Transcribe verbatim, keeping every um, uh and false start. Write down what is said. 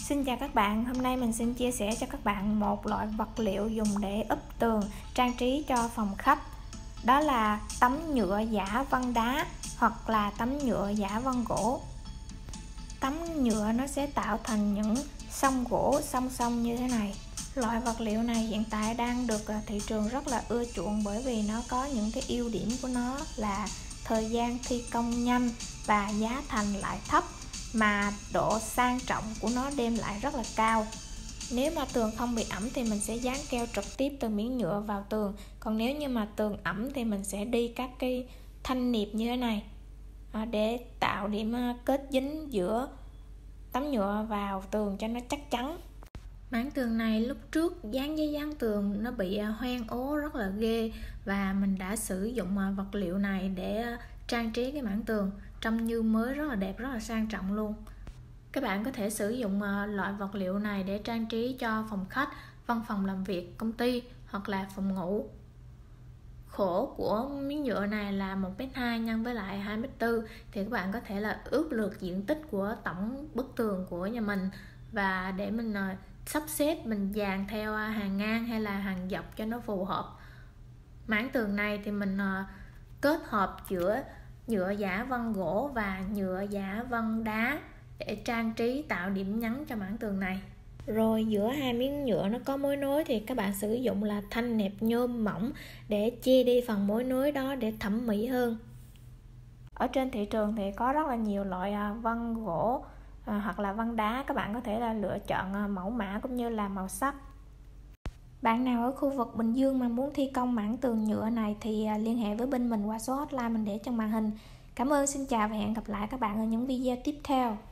Xin chào các bạn, hôm nay mình xin chia sẻ cho các bạn một loại vật liệu dùng để úp tường trang trí cho phòng khách. Đó là tấm nhựa giả vân đá hoặc là tấm nhựa giả vân gỗ. Tấm nhựa nó sẽ tạo thành những song gỗ song song như thế này. Loại vật liệu này hiện tại đang được thị trường rất là ưa chuộng bởi vì nó có những cái ưu điểm của nó là thời gian thi công nhanh và giá thành lại thấp, mà độ sang trọng của nó đem lại rất là cao. Nếu mà tường không bị ẩm thì mình sẽ dán keo trực tiếp từ miếng nhựa vào tường, còn nếu như mà tường ẩm thì mình sẽ đi các cái thanh niệp như thế này để tạo điểm kết dính giữa tấm nhựa vào tường cho nó chắc chắn. Mảng tường này lúc trước dán giấy dán tường nó bị hoen ố rất là ghê, và mình đã sử dụng vật liệu này để trang trí cái mảng tường trông như mới, rất là đẹp, rất là sang trọng luôn. Các bạn có thể sử dụng loại vật liệu này để trang trí cho phòng khách, văn phòng làm việc, công ty hoặc là phòng ngủ. Khổ của miếng nhựa này là một mét hai nhân với lại hai mét tư, thì các bạn có thể là ước lược diện tích của tổng bức tường của nhà mình, và để mình sắp xếp mình dàn theo hàng ngang hay là hàng dọc cho nó phù hợp. Mảng tường này thì mình kết hợp giữa nhựa giả vân gỗ và nhựa giả vân đá để trang trí tạo điểm nhấn cho mảng tường này. Rồi giữa hai miếng nhựa nó có mối nối thì các bạn sử dụng là thanh nẹp nhôm mỏng để che đi phần mối nối đó để thẩm mỹ hơn. Ở trên thị trường thì có rất là nhiều loại vân gỗ hoặc là vân đá, các bạn có thể là lựa chọn mẫu mã cũng như là màu sắc. Bạn nào ở khu vực Bình Dương mà muốn thi công mảng tường nhựa này thì liên hệ với bên mình qua số hotline mình để trong màn hình. Cảm ơn, xin chào và hẹn gặp lại các bạn ở những video tiếp theo.